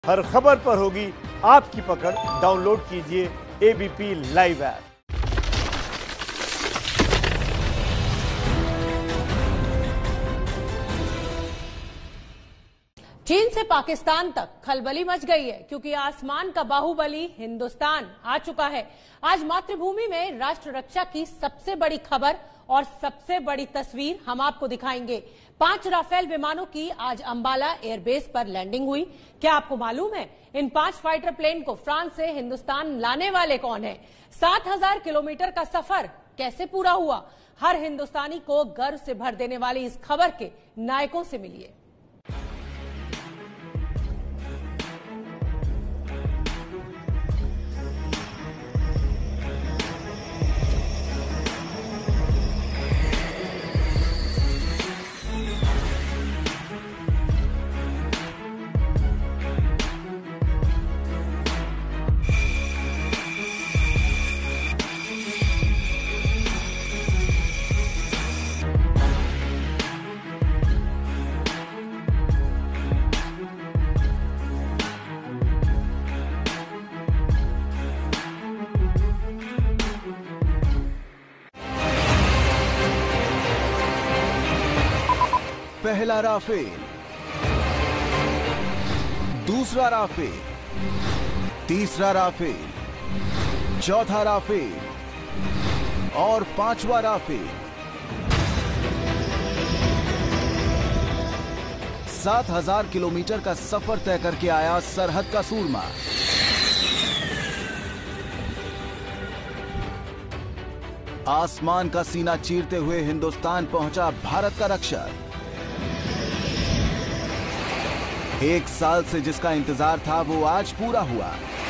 हर खबर पर होगी आपकी पकड़। डाउनलोड कीजिए एबीपी लाइव ऐप। चीन से पाकिस्तान तक खलबली मच गई है, क्योंकि आसमान का बाहुबली हिंदुस्तान आ चुका है। आज मातृभूमि में राष्ट्र रक्षा की सबसे बड़ी खबर और सबसे बड़ी तस्वीर हम आपको दिखाएंगे। 5 राफेल विमानों की आज अंबाला एयरबेस पर लैंडिंग हुई। क्या आपको मालूम है इन 5 फाइटर प्लेन को फ्रांस से हिंदुस्तान लाने वाले कौन है? 7000 किलोमीटर का सफर कैसे पूरा हुआ? हर हिंदुस्तानी को गर्व से भर देने वाली इस खबर के नायकों से मिलिए। पहला राफेल, दूसरा राफेल, तीसरा राफेल, चौथा राफेल और 5वां राफेल। 7000 किलोमीटर का सफर तय करके आया सरहद का सूरमा। आसमान का सीना चीरते हुए हिंदुस्तान पहुंचा भारत का रक्षक। 1 साल से जिसका इंतजार था वो आज पूरा हुआ।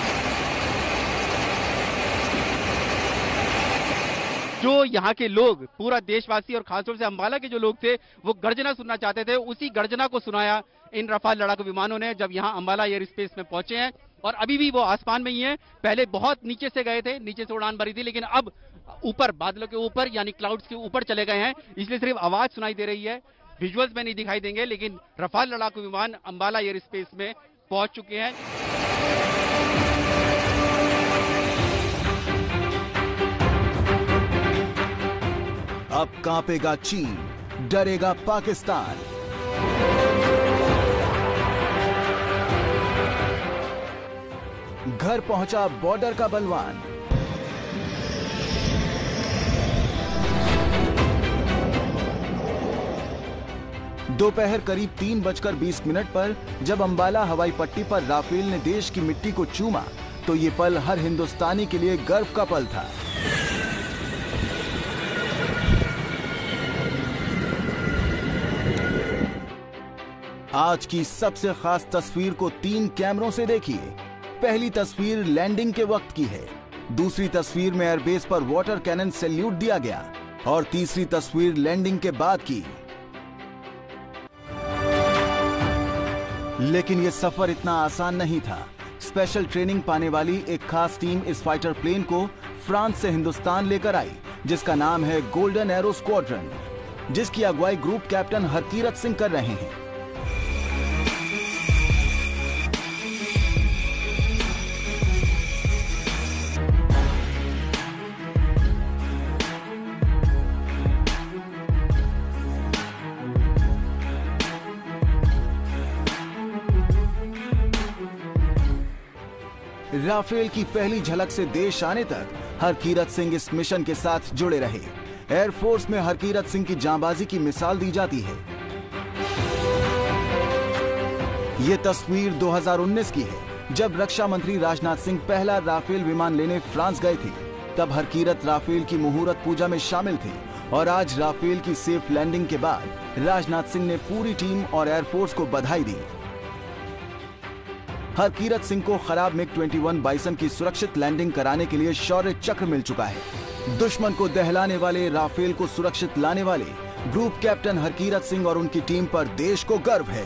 जो यहाँ के लोग, पूरा देशवासी और खासतौर से अंबाला के जो लोग थे, वो गर्जना सुनना चाहते थे, उसी गर्जना को सुनाया इन रफाल लड़ाकू विमानों ने जब यहाँ अंबाला एयर स्पेस में पहुंचे हैं। और अभी भी वो आसमान में ही है। पहले बहुत नीचे से गए थे, नीचे से उड़ान भरी थी, लेकिन अब ऊपर, बादलों के ऊपर यानी क्लाउड्स के ऊपर चले गए हैं, इसलिए सिर्फ आवाज सुनाई दे रही है। विजुअल्स में नहीं दिखाई देंगे, लेकिन रफाल लड़ाकू विमान अंबाला एयर स्पेस में पहुंच चुके हैं। अब कांपेगा चीन, डरेगा पाकिस्तान। घर पहुंचा बॉर्डर का बलवान। दोपहर करीब 3:20 पर जब अंबाला हवाई पट्टी पर राफेल ने देश की मिट्टी को चूमा, तो ये पल हर हिंदुस्तानी के लिए गर्व का पल था। आज की सबसे खास तस्वीर को 3 कैमरों से देखिए। पहली तस्वीर लैंडिंग के वक्त की है, दूसरी तस्वीर में एयरबेस पर वाटर कैनन सैल्यूट दिया गया और तीसरी तस्वीर लैंडिंग के बाद की। लेकिन यह सफर इतना आसान नहीं था। स्पेशल ट्रेनिंग पाने वाली एक खास टीम इस फाइटर प्लेन को फ्रांस से हिंदुस्तान लेकर आई, जिसका नाम है गोल्डन एरो स्क्वाड्रन, जिसकी अगुवाई ग्रुप कैप्टन हरकीरत सिंह कर रहे हैं। राफेल की पहली झलक से देश आने तक हरकीरत सिंह इस मिशन के साथ जुड़े रहे। एयरफोर्स में हरकीरत सिंह की जांबाजी की मिसाल दी जाती है। ये तस्वीर 2019 की है, जब रक्षा मंत्री राजनाथ सिंह पहला राफेल विमान लेने फ्रांस गए थे। तब हरकीरत राफेल की मुहूर्त पूजा में शामिल थे और आज राफेल की सेफ लैंडिंग के बाद राजनाथ सिंह ने पूरी टीम और एयरफोर्स को बधाई दी। हरकीरत सिंह को खराब MiG-21 बाइसन की सुरक्षित लैंडिंग कराने के लिए शौर्य चक्र मिल चुका है। दुश्मन को दहलाने वाले राफेल को सुरक्षित लाने वाले ग्रुप कैप्टन हरकीरत सिंह और उनकी टीम पर देश को गर्व है।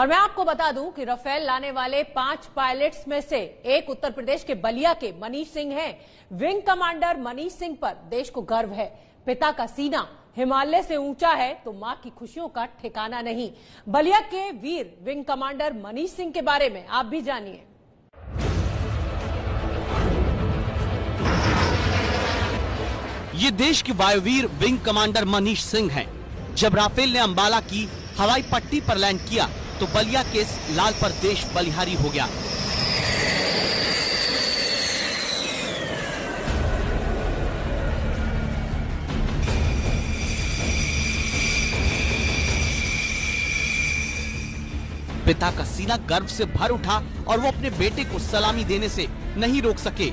और मैं आपको बता दूं कि राफेल लाने वाले 5 पायलट्स में से एक उत्तर प्रदेश के बलिया के मनीष सिंह हैं। विंग कमांडर मनीष सिंह पर देश को गर्व है। पिता का सीना हिमालय से ऊंचा है तो मां की खुशियों का ठिकाना नहीं। बलिया के वीर विंग कमांडर मनीष सिंह के बारे में आप भी जानिए। ये देश के वायुवीर विंग कमांडर मनीष सिंह हैं। जब राफेल ने अंबाला की हवाई पट्टी पर लैंड किया तो बलिया के इस लाल पर देश बलिहारी हो गया। पिता का सीना गर्व से भर उठा और वो अपने बेटे को सलामी देने से नहीं रोक सके।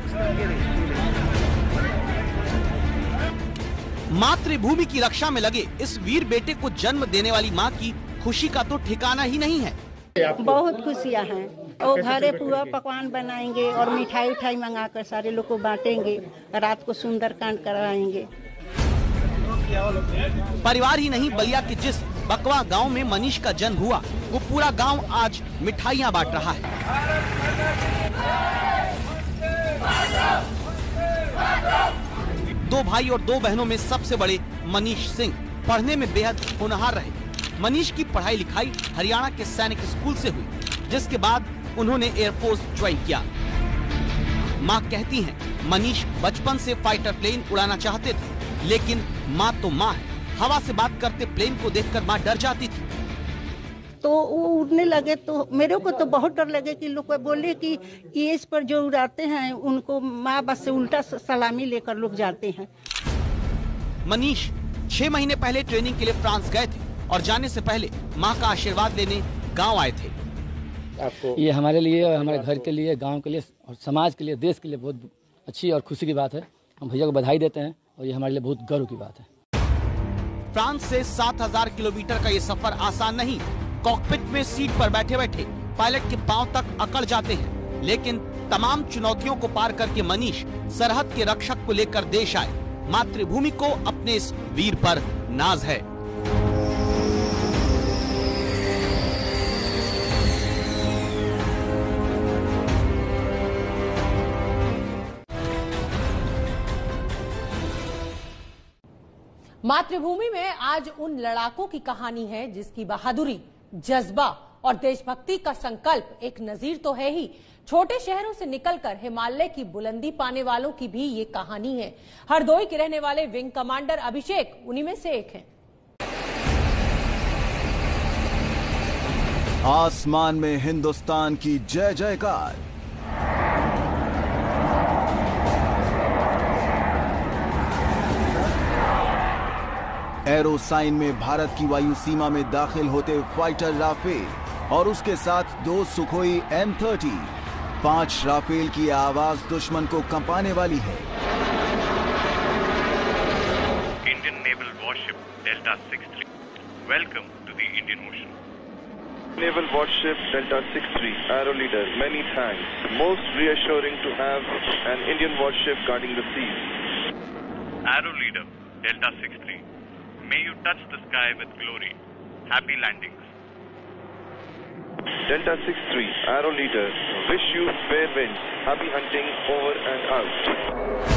मातृभूमि की रक्षा में लगे इस वीर बेटे को जन्म देने वाली मां की खुशी का तो ठिकाना ही नहीं है। बहुत खुशियां हैं और घरे पूरा पकवान बनाएंगे और मिठाई उठाई मंगाकर सारे लोग को बांटेंगे। रात को सुंदरकांड करवाएंगे। परिवार ही नहीं, बलिया के जिस बकवा गांव में मनीष का जन्म हुआ वो पूरा गांव आज मिठाइयां बांट रहा है। दो भाई और 2 बहनों में सबसे बड़े मनीष सिंह पढ़ने में बेहद होनहार रहे। मनीष की पढ़ाई लिखाई हरियाणा के सैनिक स्कूल से हुई, जिसके बाद उन्होंने एयरफोर्स ज्वाइन किया। मां कहती हैं, मनीष बचपन से फाइटर प्लेन उड़ाना चाहते थे, लेकिन मां तो मां है। हवा से बात करते प्लेन को देखकर मां डर जाती थी। तो वो उड़ने लगे तो मेरे को तो बहुत डर लगे कि लोग बोले कि इस पर जो उड़ाते हैं उनको माँ बस से उल्टा सलामी लेकर लोग जाते हैं। मनीष 6 महीने पहले ट्रेनिंग के लिए फ्रांस गए थे और जाने से पहले मां का आशीर्वाद लेने गांव आए थे। ये हमारे लिए और हमारे घर के लिए, गांव के लिए और समाज के लिए, देश के लिए बहुत अच्छी और खुशी की बात है। हम भैया को बधाई देते हैं और ये हमारे लिए बहुत गर्व की बात है। फ्रांस से 7000 किलोमीटर का ये सफर आसान नहीं। कॉकपिट में सीट पर बैठे बैठे पायलट के पांव तक अकड़ जाते हैं, लेकिन तमाम चुनौतियों को पार करके मनीष सरहद के रक्षक को लेकर देश आए। मातृभूमि को अपने इस वीर पर नाज है। मातृभूमि में आज उन लड़ाकों की कहानी है जिसकी बहादुरी, जज्बा और देशभक्ति का संकल्प एक नजीर तो है ही, छोटे शहरों से निकलकर हिमालय की बुलंदी पाने वालों की भी ये कहानी है। हरदोई के रहने वाले विंग कमांडर अभिषेक उन्हीं में से एक हैं। आसमान में हिंदुस्तान की जय जयकार। एरोसाइन में भारत की वायु सीमा में दाखिल होते फाइटर राफेल और उसके साथ 2 सुखोई M30। 5 राफेल की आवाज दुश्मन को कंपाने वाली है। Indian Naval Warship Delta 63. Welcome to the Indian Ocean. Naval Warship Delta 63, Arrow Leader, many thanks. Most reassuring to have an Indian warship guarding the seas. Arrow Leader Delta 63. May you touch the sky with glory. Happy landings. Delta 63, Arrow Leader, wish you fair winds. Happy hunting over and out.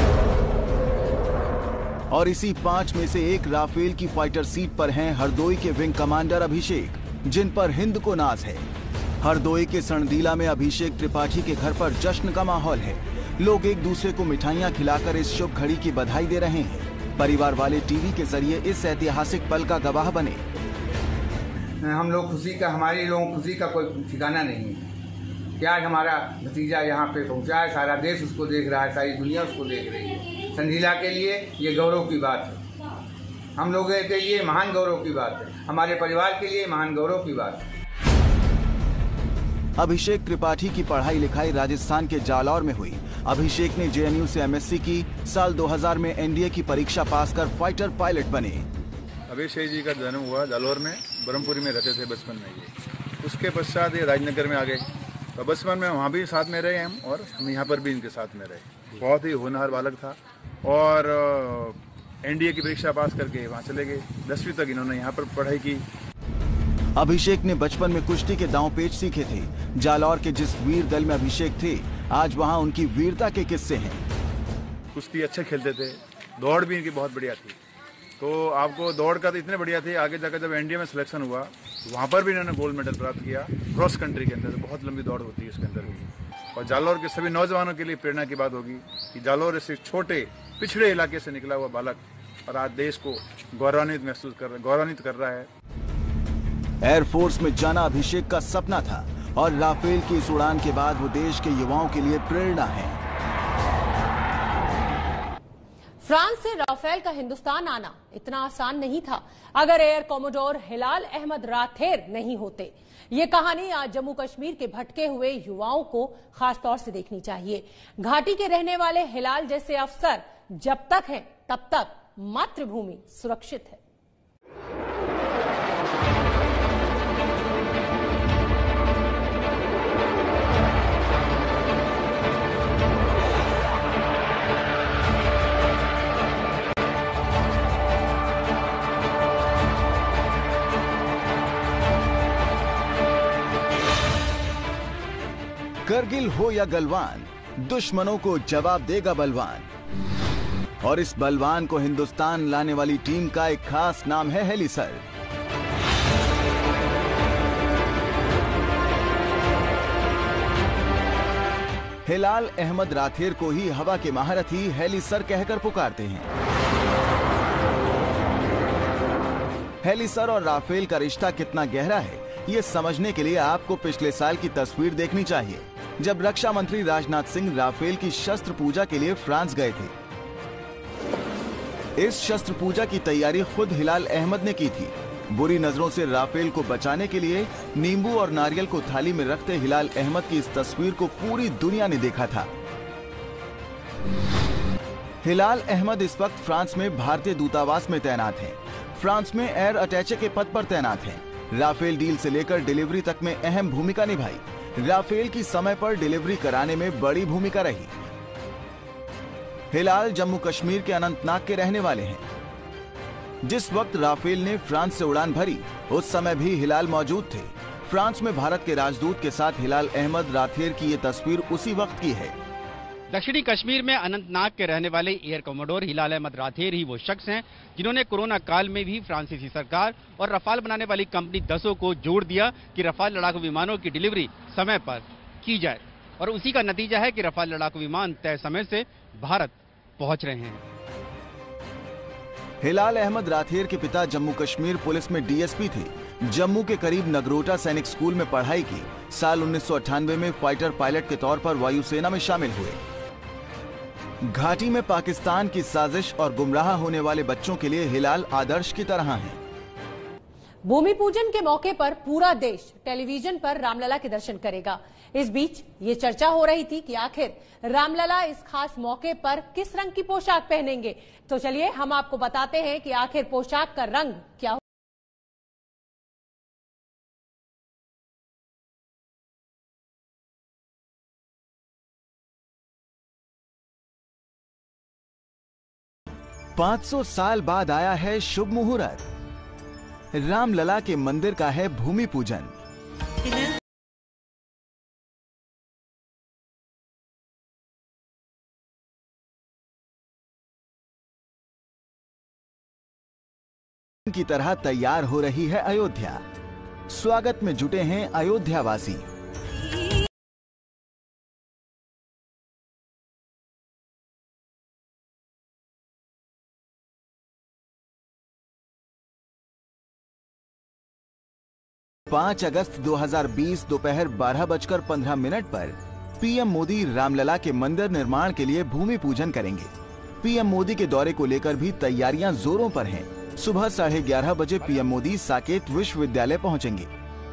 और इसी 5 में से एक Rafale की fighter seat पर हैं हरदोई के wing commander अभिषेक, जिन पर हिंद को नाज है। हरदोई के सणदीला में अभिषेक त्रिपाठी के घर पर जश्न का माहौल है। लोग एक दूसरे को मिठाइयां खिलाकर इस शुभ घड़ी की बधाई दे रहे हैं। परिवार वाले टीवी के जरिए इस ऐतिहासिक पल का गवाह बने। हम लोग खुशी का, हमारे लोगों की खुशी का कोई ठिकाना नहीं है। क्या हमारा भतीजा यहाँ पे पहुँचा है, सारा देश उसको देख रहा है, सारी दुनिया उसको देख रही है। संजीला के लिए ये गौरव की बात है, हम लोगों के लिए महान गौरव की बात है, हमारे परिवार के लिए महान गौरव की बात है। अभिषेक त्रिपाठी की पढ़ाई लिखाई राजस्थान के जालौर में हुई। अभिषेक ने JNU से MSc की। साल 2000 में NDA की परीक्षा पास कर फाइटर पायलट बने। अभिषेक जी का जन्म हुआ जालौर में, ब्रह्मपुरी में रहते थे बचपन में ये। उसके पश्चात ये राजनगर में आ गए, तो बचपन में वहाँ भी साथ में रहे हम और हम यहाँ पर भी इनके साथ में रहे। बहुत ही होनहार बालक था और NDA की परीक्षा पास करके वहाँ चले गए। 10वीं तक इन्होंने यहाँ पर पढ़ाई की। अभिषेक ने बचपन में कुश्ती के दांव पेच सीखे थे। जालौर के जिस वीर दल में अभिषेक थे, आज वहां उनकी वीरता के किस्से हैं। कुश्ती अच्छे खेलते थे, दौड़ भी इनकी बहुत बढ़िया थी। तो आपको दौड़ का तो इतने बढ़िया थे, आगे जाकर जब एनडीए में सिलेक्शन हुआ तो वहाँ पर भी इन्होंने गोल्ड मेडल प्राप्त किया। क्रॉस कंट्री के अंदर बहुत लंबी दौड़ होती है इसके अंदर भी। और जालौर के सभी नौजवानों के लिए प्रेरणा की बात होगी कि जालौर से छोटे पिछड़े इलाके से निकला हुआ बालक और आज देश को गौरवान्वित कर रहा है। एयरफोर्स में जाना अभिषेक का सपना था और राफेल की इस उड़ान के बाद वो देश के युवाओं के लिए प्रेरणा है। फ्रांस से राफेल का हिंदुस्तान आना इतना आसान नहीं था अगर एयर कॉमोडोर हिलाल अहमद राथेर नहीं होते। ये कहानी आज जम्मू कश्मीर के भटके हुए युवाओं को खास तौर से देखनी चाहिए। घाटी के रहने वाले हिलाल जैसे अफसर जब तक हैं तब तक मातृभूमि सुरक्षित है। करगिल हो या गलवान, दुश्मनों को जवाब देगा बलवान। और इस बलवान को हिंदुस्तान लाने वाली टीम का एक खास नाम है हेलीसर। हिलाल अहमद राथेर को ही हवा के महारथी हेलीसर कहकर पुकारते हैं। हेलीसर और राफेल का रिश्ता कितना गहरा है, ये समझने के लिए आपको पिछले साल की तस्वीर देखनी चाहिए, जब रक्षा मंत्री राजनाथ सिंह राफेल की शस्त्र पूजा के लिए फ्रांस गए थे। इस शस्त्र पूजा की तैयारी खुद हिलाल अहमद ने की थी। बुरी नजरों से राफेल को बचाने के लिए नींबू और नारियल को थाली में रखते हिलाल अहमद की इस तस्वीर को पूरी दुनिया ने देखा था। हिलाल अहमद इस वक्त फ्रांस में भारतीय दूतावास में तैनात हैं। फ्रांस में एयर अटैचे के पद पर तैनात हैं। राफेल डील से लेकर डिलीवरी तक में अहम भूमिका निभाई। राफेल की समय पर डिलीवरी कराने में बड़ी भूमिका रही। हिलाल जम्मू कश्मीर के अनंतनाग के रहने वाले हैं। जिस वक्त राफेल ने फ्रांस से उड़ान भरी, उस समय भी हिलाल मौजूद थे। फ्रांस में भारत के राजदूत के साथ हिलाल अहमद राथेर की ये तस्वीर उसी वक्त की है। दक्षिणी कश्मीर में अनंतनाग के रहने वाले एयर कमोडोर हिलाल अहमद राथेर ही वो शख्स हैं जिन्होंने कोरोना काल में भी फ्रांसीसी सरकार और रफाल बनाने वाली कंपनी दसों को जोड़ दिया कि रफाल लड़ाकू विमानों की डिलीवरी समय पर की जाए। और उसी का नतीजा है कि रफाल लड़ाकू विमान तय समय से भारत पहुंच रहे हैं। हिलाल अहमद राथेर के पिता जम्मू कश्मीर पुलिस में डीएसपी थे। जम्मू के करीब नगरोटा सैनिक स्कूल में पढ़ाई की। साल 1998 में फाइटर पायलट के तौर पर वायुसेना में शामिल हुए। घाटी में पाकिस्तान की साजिश और गुमराह होने वाले बच्चों के लिए हिलाल आदर्श की तरह हैं। भूमि पूजन के मौके पर पूरा देश टेलीविजन पर रामलला के दर्शन करेगा। इस बीच ये चर्चा हो रही थी कि आखिर रामलला इस खास मौके पर किस रंग की पोशाक पहनेंगे। तो चलिए हम आपको बताते हैं कि आखिर पोशाक का रंग क्या हो। पांच 500 साल बाद आया है शुभ मुहूर्त। रामलला के मंदिर का है भूमि पूजन। की तरह तैयार हो रही है अयोध्या। स्वागत में जुटे हैं अयोध्यावासी। पाँच अगस्त 2020 दोपहर 12:15 पर पीएम मोदी रामलला के मंदिर निर्माण के लिए भूमि पूजन करेंगे। पीएम मोदी के दौरे को लेकर भी तैयारियां जोरों पर हैं। सुबह 11:30 बजे पीएम मोदी साकेत विश्वविद्यालय पहुंचेंगे।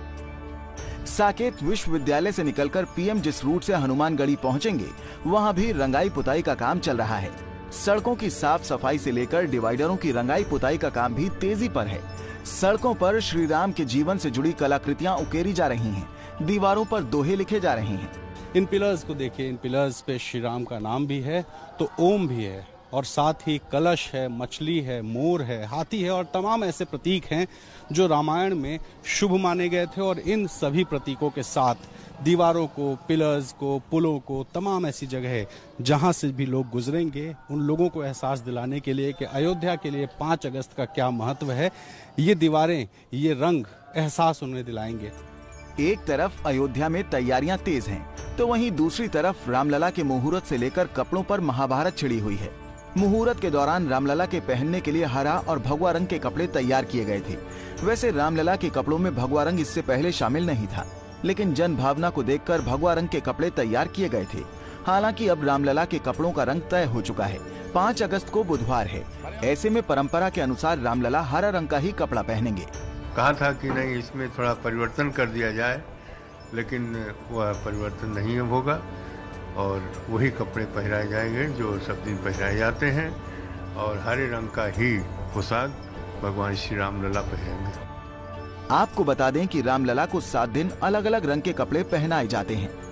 साकेत विश्वविद्यालय से निकलकर पीएम जिस रूट से हनुमानगढ़ी पहुंचेंगे, वहां भी रंगाई पुताई का काम चल रहा है। सड़कों की साफ सफाई से लेकर डिवाइडरों की रंगाई पुताई का काम भी तेजी पर है। सड़कों पर श्री राम के जीवन से जुड़ी कलाकृतियां उकेरी जा रही हैं। दीवारों पर दोहे लिखे जा रहे हैं। इन पिलर्स को देखिए, इन पिलर्स पे श्री राम का नाम भी है तो ओम भी है। और साथ ही कलश है, मछली है, मोर है, हाथी है और तमाम ऐसे प्रतीक हैं जो रामायण में शुभ माने गए थे। और इन सभी प्रतीकों के साथ दीवारों को, पिलर्स को, पुलों को, तमाम ऐसी जगह जहां से भी लोग गुजरेंगे उन लोगों को एहसास दिलाने के लिए कि अयोध्या के लिए 5 अगस्त का क्या महत्व है, ये दीवारें, ये रंग एहसास उन्हें दिलाएंगे। एक तरफ अयोध्या में तैयारियां तेज हैं, तो वहीं दूसरी तरफ रामलला के मुहूर्त से लेकर कपड़ों पर महाभारत छिड़ी हुई है। मुहूर्त के दौरान रामलला के पहनने के लिए हरा और भगवा रंग के कपड़े तैयार किए गए थे। वैसे रामलला के कपड़ों में भगवा रंग इससे पहले शामिल नहीं था, लेकिन जन भावना को देखकर भगवा रंग के कपड़े तैयार किए गए थे। हालांकि अब रामलला के कपड़ों का रंग तय हो चुका है। 5 अगस्त को बुधवार है, ऐसे में परंपरा के अनुसार रामलला हरा रंग का ही कपड़ा पहनेंगे। कहा था कि नहीं, इसमें थोड़ा परिवर्तन कर दिया जाए, लेकिन वह परिवर्तन नहीं होगा और वही कपड़े पहनाए जाएंगे जो सब दिन पहनाए जाते हैं और हरे रंग का ही पोशाक भगवान श्री रामलला पहनेंगे। आपको बता दें कि रामलला को 7 दिन अलग अलग रंग के कपड़े पहनाए जाते हैं।